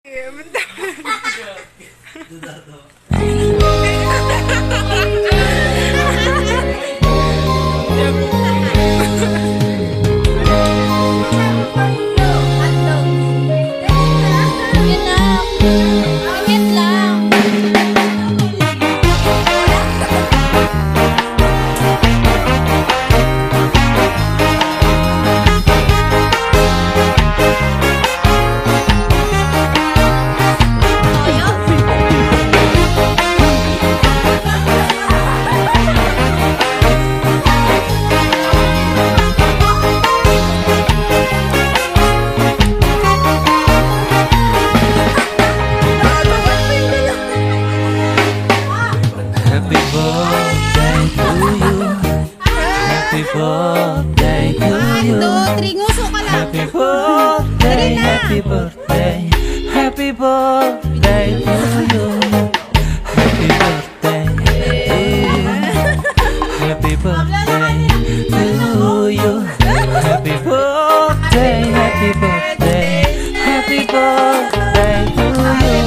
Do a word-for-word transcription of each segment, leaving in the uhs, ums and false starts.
Happy birthday, happy birthday to you. Happy birthday to you. Happy birthday to you. Happy birthday, happy birthday, happy birthday to you.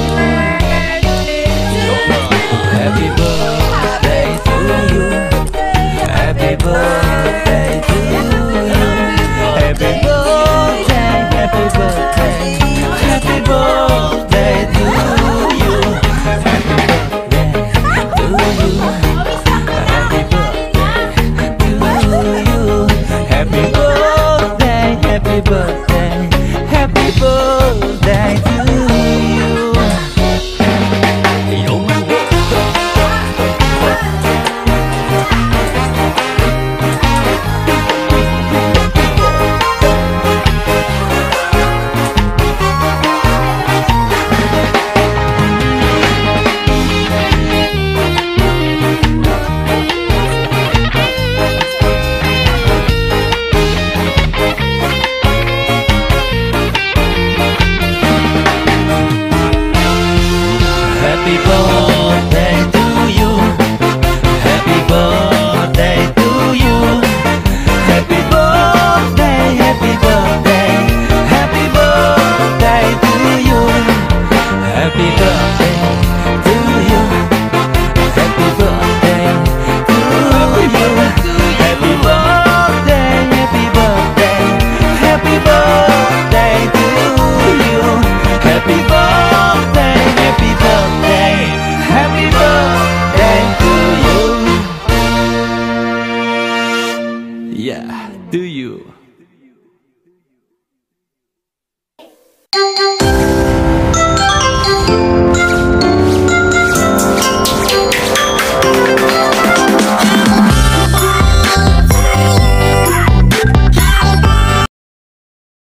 Happy birthday to you. Happy birthday to you. Happy birthday, happy birthday. Happy birthday.